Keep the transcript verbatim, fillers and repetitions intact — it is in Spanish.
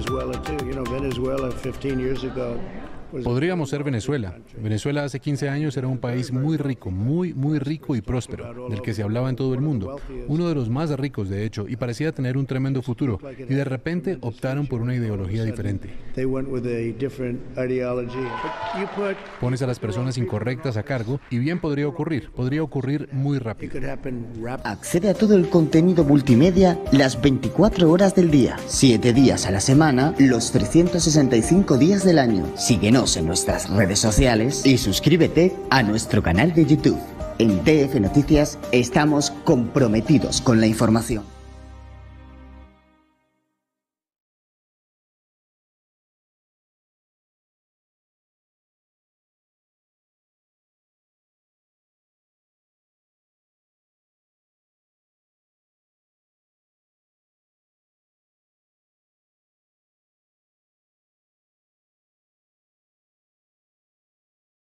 Podríamos ser Venezuela. Venezuela hace quince años era un país muy rico, muy, muy rico y próspero, del que se hablaba en todo el mundo. Uno de los más ricos, de hecho, y parecía tener un tremendo futuro. Y de repente optaron por una ideología diferente. Pones a las personas incorrectas a cargo y bien podría ocurrir, podría ocurrir muy rápido. Accede a todo el contenido multimedia las veinticuatro horas del día, siete días a la semana, los trescientos sesenta y cinco días del año. Síguenos en nuestras redes sociales y suscríbete a nuestro canal de YouTube. En T F Noticias estamos comprometidos con la información.